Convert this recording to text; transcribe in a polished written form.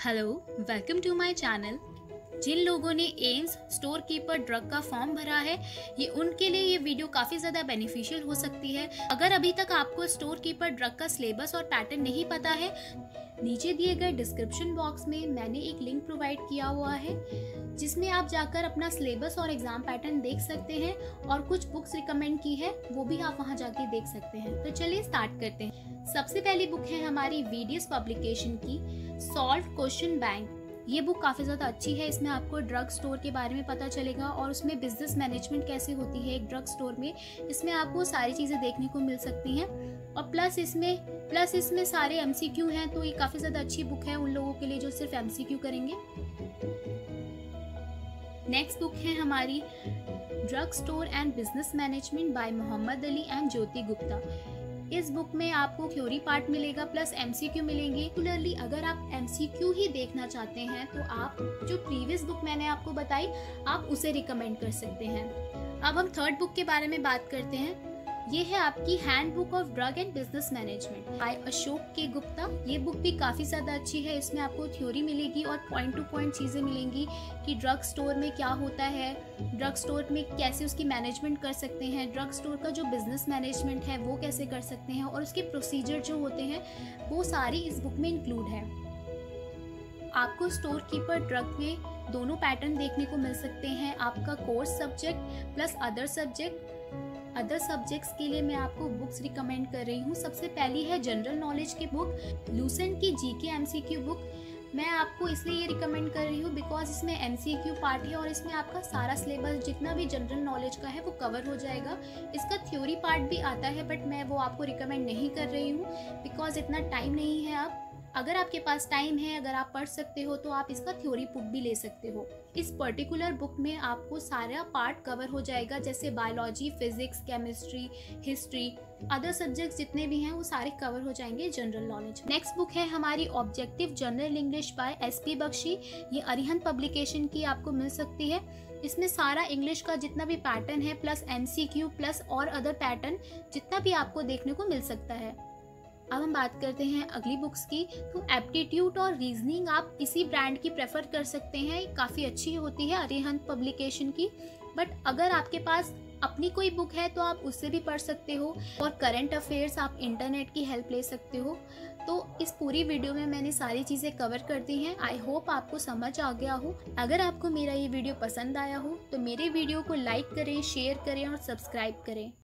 Hello, welcome to my channel. जिन लोगों ने एम्स स्टोर कीपर ड्रग का फॉर्म भरा है, ये उनके लिए ये वीडियो काफ़ी ज़्यादा बेनिफिशियल हो सकती है। अगर अभी तक आपको स्टोर कीपर ड्रग का सिलेबस और पैटर्न नहीं पता है, नीचे दिए गए डिस्क्रिप्शन बॉक्स में मैंने एक लिंक प्रोवाइड किया हुआ है जिसमें आप जाकर अपना सिलेबस और एग्जाम पैटर्न देख सकते हैं और कुछ बुक्स रिकमेंड की है वो भी आप वहां जाके देख सकते हैं। तो चलिए स्टार्ट करते हैं। सबसे पहली बुक है हमारी वीडियस पब्लिकेशन की सॉल्व क्वेश्चन बैंक। ये बुक काफ़ी ज़्यादा अच्छी है। इसमें आपको ड्रग स्टोर के बारे में पता चलेगा और उसमें बिजनेस मैनेजमेंट कैसे होती है एक ड्रग स्टोर में, इसमें आपको सारी चीज़ें देखने को मिल सकती हैं। और प्लस इसमें सारे एमसीक्यू हैं, तो ये काफ़ी ज़्यादा अच्छी बुक है उन लोगों के लिए जो सिर्फ एमसीक्यू करेंगे। नेक्स्ट बुक है हमारी drug store and business management by Mohammad Ali and Jyoti Gupta. इस बुक में आपको थ्योरी पार्ट मिलेगा प्लस एमसीक्यू मिलेंगे। रेगुलरली अगर आप एमसीक्यू ही देखना चाहते हैं तो आप जो प्रीवियस बुक मैंने आपको बताई आप उसे रिकमेंड कर सकते हैं। अब हम थर्ड बुक के बारे में बात करते हैं। ये है आपकी handbook of drug and business management by Ashok K Gupta. ये बुक भी काफ़ी ज़्यादा अच्छी है। इसमें आपको थ्योरी मिलेगी और पॉइंट टू पॉइंट चीज़ें मिलेंगी कि ड्रग स्टोर में क्या होता है, ड्रग स्टोर में कैसे उसकी मैनेजमेंट कर सकते हैं, ड्रग स्टोर का जो बिजनेस मैनेजमेंट है वो कैसे कर सकते हैं और उसके प्रोसीजर जो होते हैं वो सारी इस बुक में इंक्लूड है। आपको स्टोर कीपर ड्रग में दोनों पैटर्न देखने को मिल सकते हैं, आपका course subject plus other subjects के लिए मैं आपको बुक्स रिकमेंड कर रही हूँ। सबसे पहली है जनरल नॉलेज की बुक, लूसेंट की जीके एमसीक्यू बुक। मैं आपको इसलिए ये रिकमेंड कर रही हूँ बिकॉज इसमें एमसीक्यू पार्ट है और इसमें आपका सारा सिलेबस जितना भी जनरल नॉलेज का है वो कवर हो जाएगा। इसका थ्योरी पार्ट भी आता है बट मैं वो आपको रिकमेंड नहीं कर रही हूँ बिकॉज इतना टाइम नहीं है। आप अगर आपके पास टाइम है, अगर आप पढ़ सकते हो तो आप इसका थ्योरी बुक भी ले सकते हो। इस पर्टिकुलर बुक में आपको सारा पार्ट कवर हो जाएगा, जैसे biology, physics, chemistry, history, other subjects जितने भी हैं वो सारे कवर हो जाएंगे जनरल नॉलेज। नेक्स्ट बुक है हमारी objective general English by SP Bakshi. ये अरिहंत पब्लिकेशन की आपको मिल सकती है। इसमें सारा इंग्लिश का जितना भी पैटर्न है प्लस एमसीक्यू प्लस और अदर पैटर्न जितना भी आपको देखने को मिल सकता है। अब हम बात करते हैं अगली बुक्स की। तो एप्टीट्यूड और रीजनिंग आप इसी ब्रांड की प्रेफर कर सकते हैं, काफ़ी अच्छी होती है अरिहंत पब्लिकेशन की। बट अगर आपके पास अपनी कोई बुक है तो आप उससे भी पढ़ सकते हो और करंट अफेयर्स आप इंटरनेट की हेल्प ले सकते हो। तो इस पूरी वीडियो में मैंने सारी चीज़ें कवर कर दी हैं। आई होप आपको समझ आ गया हो। अगर आपको मेरा ये वीडियो पसंद आया हो तो मेरे वीडियो को लाइक करें, शेयर करें और सब्सक्राइब करें।